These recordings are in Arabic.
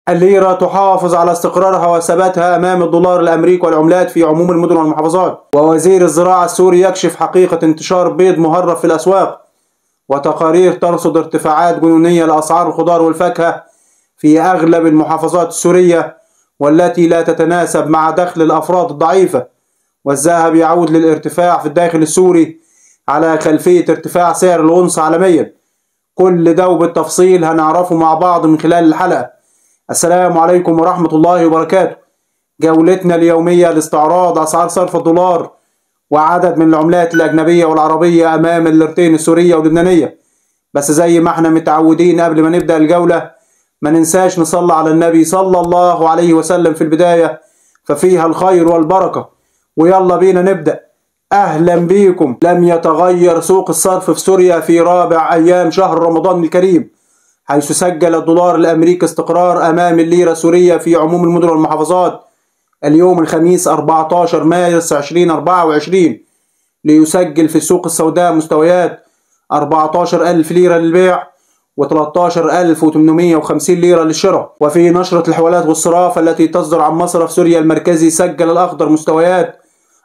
الليرة تحافظ على استقرارها وثباتها أمام الدولار الأمريكي والعملات في عموم المدن والمحافظات. ووزير الزراعة السوري يكشف حقيقة انتشار بيض مهرب في الأسواق. وتقارير ترصد ارتفاعات جنونية لأسعار الخضار والفاكهة في أغلب المحافظات السورية والتي لا تتناسب مع دخل الأفراد الضعيفة. والذهب يعود للارتفاع في الداخل السوري على خلفية ارتفاع سعر الأونصة عالميا. كل ده بالتفصيل هنعرفه مع بعض من خلال الحلقة. السلام عليكم ورحمة الله وبركاته. جولتنا اليومية لاستعراض أسعار صرف الدولار وعدد من العملات الأجنبية والعربية أمام الليرتين السورية واللبنانية. بس زي ما احنا متعودين قبل ما نبدأ الجولة ما ننساش نصلي على النبي صلى الله عليه وسلم في البداية ففيها الخير والبركة. ويلا بينا نبدأ. أهلا بيكم. لم يتغير سوق الصرف في سوريا في رابع أيام شهر رمضان الكريم، حيث سجل الدولار الأمريكي استقرار أمام الليرة السورية في عموم المدن والمحافظات اليوم الخميس 14 مارس 2024، ليسجل في السوق السوداء مستويات 14,000 ليرة للبيع و13,850 ليرة للشراء. وفي نشرة الحوالات والصراف التي تصدر عن مصرف سوريا المركزي سجل الأخضر مستويات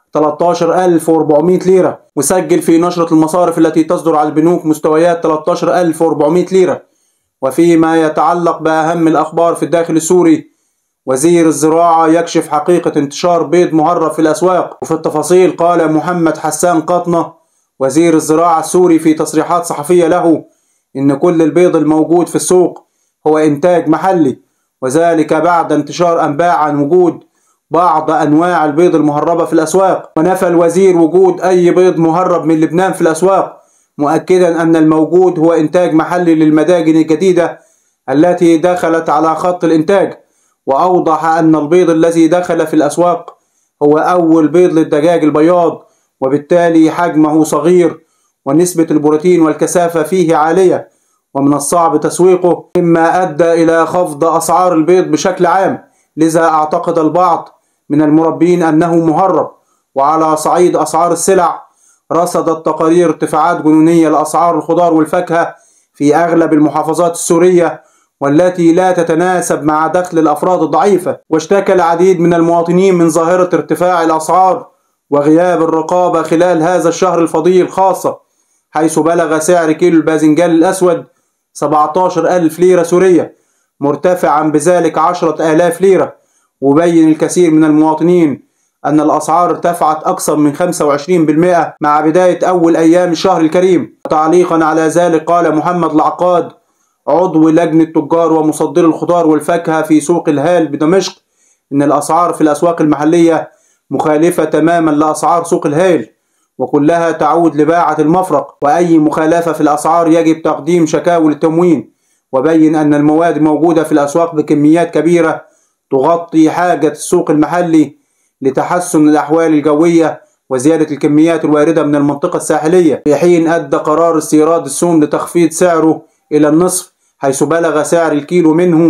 13,400 ليرة، وسجل في نشرة المصارف التي تصدر على البنوك مستويات 13,400 ليرة. وفيما يتعلق بأهم الأخبار في الداخل السوري، وزير الزراعة يكشف حقيقة انتشار بيض مهرب في الأسواق. وفي التفاصيل قال محمد حسان قطنة وزير الزراعة السوري في تصريحات صحفية له إن كل البيض الموجود في السوق هو إنتاج محلي، وذلك بعد انتشار أنباء عن وجود بعض أنواع البيض المهربة في الأسواق. ونفى الوزير وجود أي بيض مهرب من لبنان في الأسواق، مؤكدا أن الموجود هو إنتاج محلي للمداجن الجديدة التي دخلت على خط الإنتاج. وأوضح أن البيض الذي دخل في الأسواق هو أول بيض للدجاج البياض، وبالتالي حجمه صغير ونسبة البروتين والكثافة فيه عالية، ومن الصعب تسويقه، مما أدى إلى خفض أسعار البيض بشكل عام. لذا اعتقد البعض من المربين أنه مهرب. وعلى صعيد أسعار السلع، رصدت تقارير ارتفاعات جنونية لأسعار الخضار والفاكهة في أغلب المحافظات السورية والتي لا تتناسب مع دخل الأفراد الضعيفة. واشتكى العديد من المواطنين من ظاهرة ارتفاع الأسعار وغياب الرقابة خلال هذا الشهر الفضيل خاصة، حيث بلغ سعر كيلو الباذنجان الأسود 17,000 ليرة سورية، مرتفعا بذلك 10,000 ليرة. وبين الكثير من المواطنين أن الأسعار ارتفعت أكثر من 25% مع بداية أول أيام الشهر الكريم. تعليقا على ذلك قال محمد العقاد عضو لجنة تجار ومصدري الخضار والفاكهة في سوق الهال بدمشق إن الأسعار في الأسواق المحلية مخالفة تماما لأسعار سوق الهال، وكلها تعود لباعة المفرق، وأي مخالفة في الأسعار يجب تقديم شكاوى للتموين. وبين أن المواد موجودة في الأسواق بكميات كبيرة تغطي حاجة السوق المحلي لتحسن الأحوال الجوية وزيادة الكميات الواردة من المنطقة الساحلية، في حين أدى قرار استيراد السوم لتخفيض سعره إلى النصف، حيث بلغ سعر الكيلو منه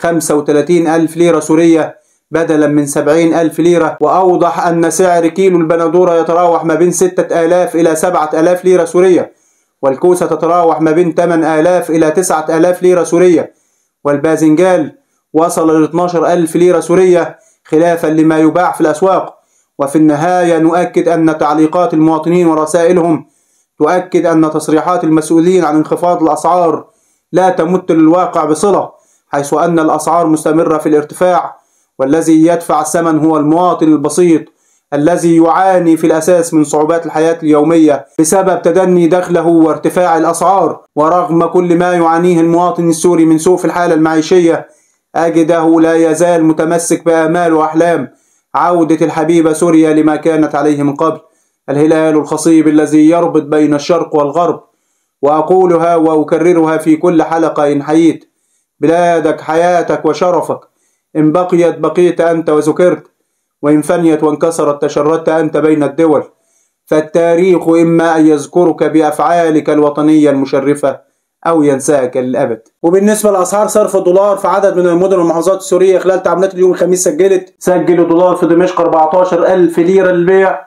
35,000 ليرة سورية بدلا من 70,000 ليرة. وأوضح أن سعر كيلو البندورة يتراوح ما بين 6,000 إلى 7,000 ليرة سورية، والكوسة تتراوح ما بين 8,000 إلى 9,000 ليرة سورية، والباذنجان وصل ل 12,000 ليرة سورية خلافا لما يباع في الأسواق. وفي النهاية نؤكد أن تعليقات المواطنين ورسائلهم تؤكد أن تصريحات المسؤولين عن انخفاض الأسعار لا تمت للواقع بصلة، حيث أن الأسعار مستمرة في الارتفاع، والذي يدفع الثمن هو المواطن البسيط الذي يعاني في الأساس من صعوبات الحياة اليومية بسبب تدني دخله وارتفاع الأسعار. ورغم كل ما يعانيه المواطن السوري من سوء في الحالة المعيشية، أجده لا يزال متمسك بآمال وأحلام عودة الحبيبة سوريا لما كانت عليه من قبل. الهلال الخصيب الذي يربط بين الشرق والغرب. وأقولها وأكررها في كل حلقة: إن حييت بلادك حياتك وشرفك، إن بقيت بقيت أنت وذكرت، وإن فنيت وانكسرت تشردت أنت بين الدول. فالتاريخ إما أن يذكرك بأفعالك الوطنية المشرفة أو ينساك للأبد. وبالنسبة لأسعار صرف الدولار في عدد من المدن والمحافظات السورية خلال تعاملات اليوم الخميس، سجل الدولار في دمشق 14,000 ليرة للبيع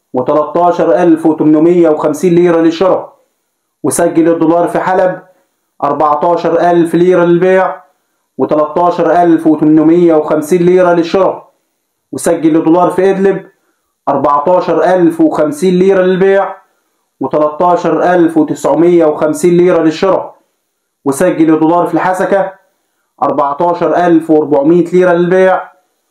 و13,850 ليرة للشراء. وسجل الدولار في حلب 14,000 ليرة للبيع و13850 ليرة للشراء. وسجل الدولار في إدلب 14050 ليرة للبيع و13950 ليرة للشراء. وسجل الدولار في الحسكة 14400 ليرة للبيع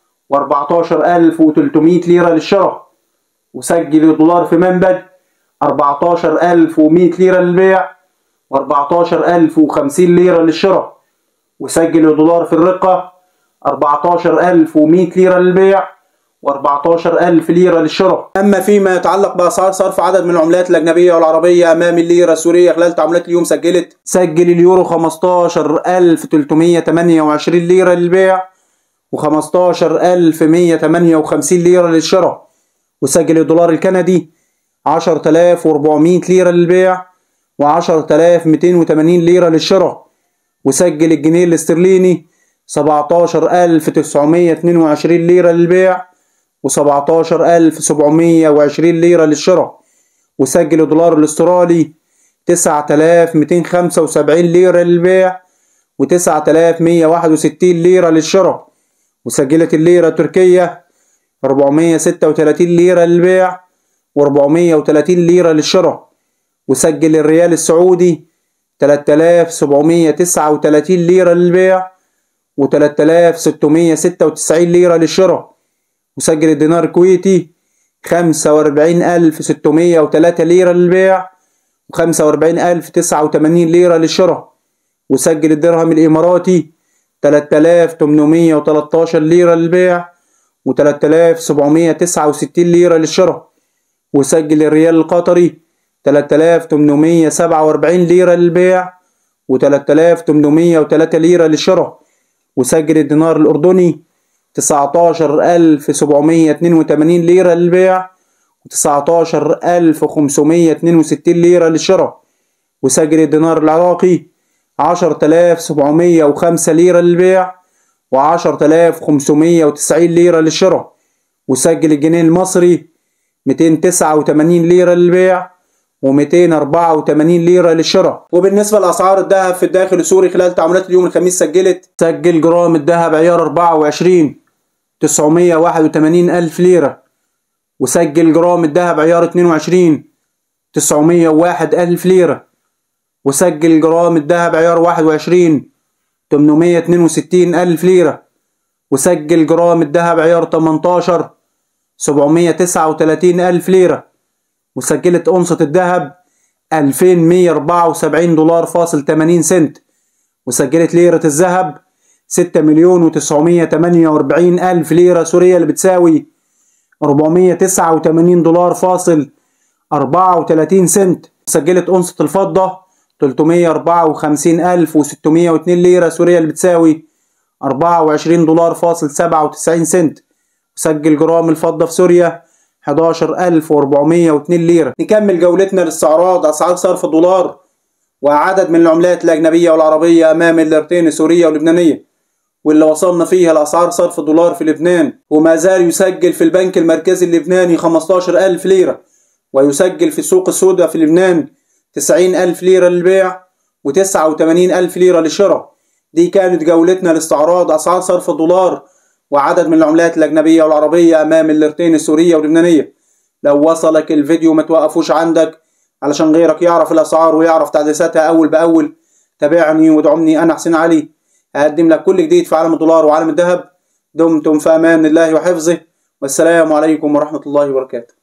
و14300 ليرة للشراء. وسجل الدولار في منبج 14100 ليرة للبيع و14050 ليرة للشراء. وسجل الدولار في الرقة 14100 ليرة للبيع و14000 ليرة للشراء. أما فيما يتعلق بأسعار صرف عدد من العملات الأجنبية والعربية أمام الليرة السورية خلال تعاملات اليوم سجل اليورو 15328 ليرة للبيع و15158 ليرة للشراء. وسجل الدولار الكندي 10400 ليرة للبيع و10280 ليرة للشراء. وسجل الجنيه الاسترليني 17922 ليرة للبيع و17720 ليرة للشراء. وسجل الدولار الاسترالي 9275 ليرة للبيع و9161 ليرة للشراء. وسجلت الليرة التركية 436 ليرة للبيع و430 ليرة للشراء. وسجل الريال السعودي 3739 ليرة للبيع و3696 ليرة للشراء. وسجل الدينار الكويتي 45603 ليرة للبيع و45089 ليرة للشراء. وسجل الدرهم الإماراتي 3813 ليرة للبيع و3769 ليرة للشراء. وسجل الريال القطري 3847 ليرة للبيع و3803 ليرة للشراء. وسجل الدينار الأردني 19782 ليرة للبيع و19562 ليرة للشراء. وسجل الدينار العراقي 10705 ليرة للبيع و10590 ليرة للشراء. وسجل الجنيه المصري 289 ليرة للبيع و284 ليرة للشراء. وبالنسبة لأسعار الذهب في الداخل السوري خلال تعاملات اليوم الخميس سجل جرام الذهب عيار 24 981 ألف ليرة. وسجل جرام الذهب عيار 22 901 ألف ليرة. وسجل جرام الذهب عيار 21 862 ألف ليرة. وسجل جرام الذهب عيار 18 739 ألف ليرة. وسجلت أونصة الذهب 2174 دولار فاصل 80 سنت. وسجلت ليرة الذهب 6,948,000 ليرة سورية اللي بتساوي 489 دولار فاصل 34 سنت. سجلت أونصة الفضة 354,602 ليرة سورية اللي بتساوي 24 دولار فاصل 97 سنت. سجل جرام الفضة في سوريا 11,402 ليرة. نكمل جولتنا لاستعراض أسعار صرف الدولار وعدد من العملات الأجنبية والعربية أمام الليرتين السورية واللبنانية، واللي وصلنا فيها لأسعار صرف الدولار في لبنان وما زال يسجل في البنك المركزي اللبناني 15,000 ليرة، ويسجل في السوق السوداء في لبنان 90,000 ليرة للبيع و89,000 ليرة للشراء. دي كانت جولتنا لاستعراض أسعار صرف الدولار وعدد من العملات الأجنبية والعربية أمام الليرتين السورية واللبنانية. لو وصلك الفيديو ما توقفوش عندك علشان غيرك يعرف الأسعار ويعرف تحديثاتها أول بأول. تابعني وادعمني، أنا حسين علي، هقدم لك كل جديد في عالم الدولار وعالم الذهب. دمتم في أمان الله وحفظه، والسلام عليكم ورحمة الله وبركاته.